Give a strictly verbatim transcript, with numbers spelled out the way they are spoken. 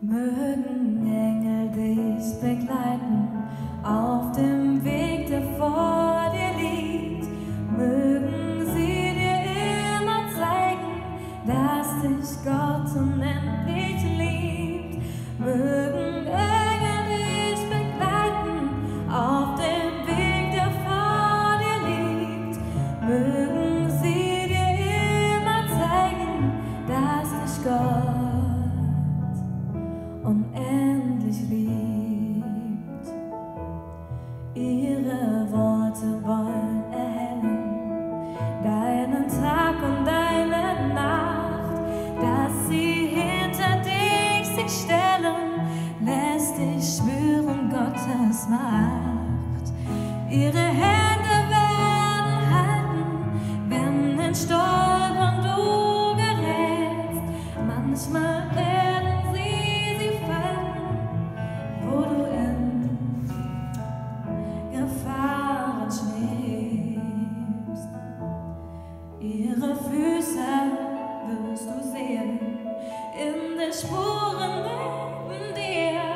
Mögen Engel dich begleiten auf dem Weg, der vor dir liegt. Mögen sie dir immer zeigen, dass dich Gott unendlich liebt. Mögen Engel dich begleiten auf dem Weg, der vor dir liegt. Mögen sie dir immer zeigen, dass dich Gott unendlich liebt. Ihre Worte wollen erhellen deinen Tag und deine Nacht, dass sie hinter dich sich stellen, lässt dich spüren Gottes Macht. Ihre Hände werden halten, wenn in Stolpern du gerätst. Manchmal werden sie sie fallen, wo du in Gefahren schwebst. Ihre Füße wirst du sehen in den Spuren neben dir.